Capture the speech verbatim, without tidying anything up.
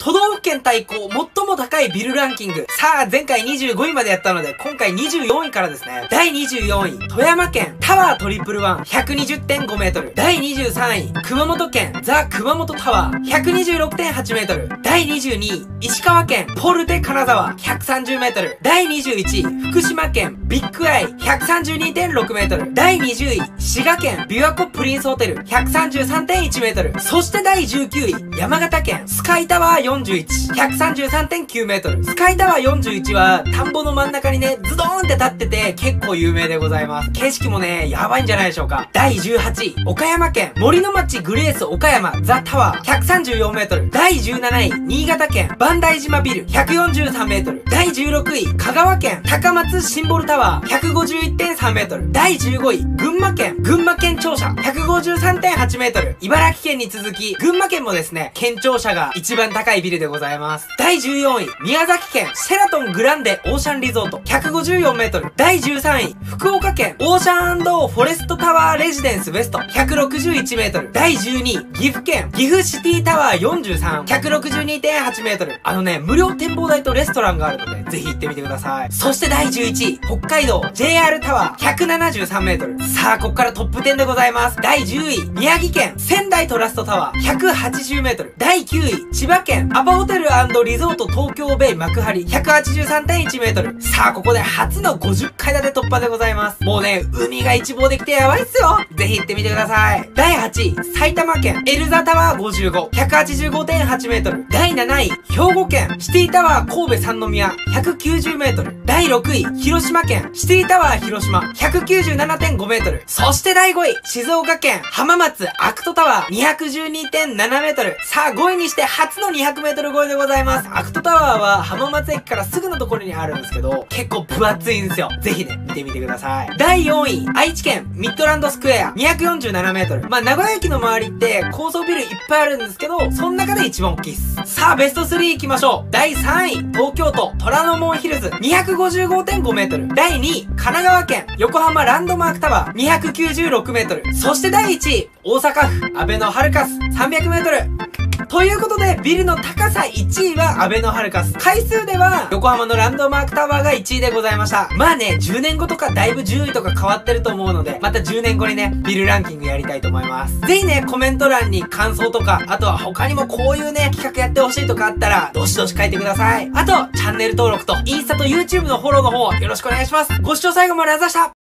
都道府県対抗最も高いビルランキング。さあ、前回にじゅうごいまでやったので、今回にじゅうよんいからですね。だいにじゅうよんい、富山県タワートリプルワン ひゃくにじゅってんごメートル。だいにじゅうさんい、熊本県ザ・熊本タワー ひゃくにじゅうろくてんはちメートル。だいにじゅうにい、石川県ポルテ金沢 ひゃくさんじゅうメートル。だいにじゅういちい、福島県ビッグアイ ひゃくさんじゅうにてんろくメートル。だいにじゅうい、滋賀県琵琶湖プリンスホテル ひゃくさんじゅうさんてんいちメートル。そしてだいじゅうきゅうい、山形県スカイタワーよんじゅういち ひゃくさんじゅうさんてんきゅうメートル。スカイタワーよんじゅういちは田んぼの真ん中にねズドーンって立ってて結構有名でございます。景色もねやばいんじゃないでしょうか。だいじゅうはちい、岡山県森の町グレース岡山ザ・タワー ひゃくさんじゅうよんメートル。だいじゅうなない、新潟県磐梯島ビル ひゃくよんじゅうさんメートル。だいじゅうろくい、香川県高松シンボルタワー ひゃくごじゅういってんさんメートル。だいじゅうごい、群馬県群馬県庁舎 ひゃくごじゅうさんてんはちメートル。茨城県に続き群馬県もですね県庁舎が一番高いビルでございます。だいじゅうよんい、宮崎県シェラトングランデオーシャンリゾート ひゃくごじゅうよんメートル。だいじゅうさんい、福岡県オーシャン&フォレストタワーレジデンスウエスト ひゃくろくじゅういちメートル。だいじゅうにい、岐阜県岐阜シティタワーよんじゅうさん ひゃくろくじゅうにてんはちメートル。あのね無料展望台とレストランがあるのでぜひ行ってみてください。そしてだいじゅういちい、北海道 ジェイアール タワーひゃくななじゅうさんメートル。さあここからトップじゅうでございます。だいじゅうい、宮城県仙台トラストタワーひゃくはちじゅうメートル。だいきゅうい、千葉県アパホテル&リゾート東京ベイ幕張 ひゃくはちじゅうさんてんいちメートル。さあここで初のごじゅっかいだて突破でございます。もうね海が一望できてやばいっすよ。ぜひ行ってみてください。だいはちい、埼玉県エルザタワーごじゅうご ひゃくはちじゅうごてんはちメートル。だいなない、兵庫県シティタワー神戸三宮ひゃくきゅうじゅうメートル。だいろくい、広島県シティタワー広島 ひゃくきゅうじゅうななてんごメートル。そしてだいごい、静岡県浜松アクトタワーにひゃくじゅうにてんななメートル。さあごいにして初のにひゃくメートル超えでございます。アクトタワーは浜松駅からすぐのところにあるんですけど結構分厚いんですよ。ぜひね見てみてください。だいよんい、愛知県ミッドランドスクエアにひゃくよんじゅうななメートル。まあ名古屋駅の周りって高層ビルいっぱいあるんですけどその中で一番大きいっす。さあベストスリー行きましょう。だいさんい、東京都虎ノ門ヒルズ にひゃくごじゅうごてんごメートル。だいにい、神奈川県横浜ランドマークタワーにひゃくきゅうじゅうろくメートル。そしてだいいちい、大阪府アベノハルカスさんびゃくメートル。ということで、ビルの高さいちいはアベノハルカス。回数では、横浜のランドマークタワーがいちいでございました。まあね、じゅうねんごとかだいぶ順位とか変わってると思うので、またじゅうねんごにね、ビルランキングやりたいと思います。ぜひね、コメント欄に感想とか、あとは他にもこういうね、企画やってほしいとかあったら、どしどし書いてください。あと、チャンネル登録と、インスタと YouTube のフォローの方、よろしくお願いします。ご視聴最後までありがとうございました。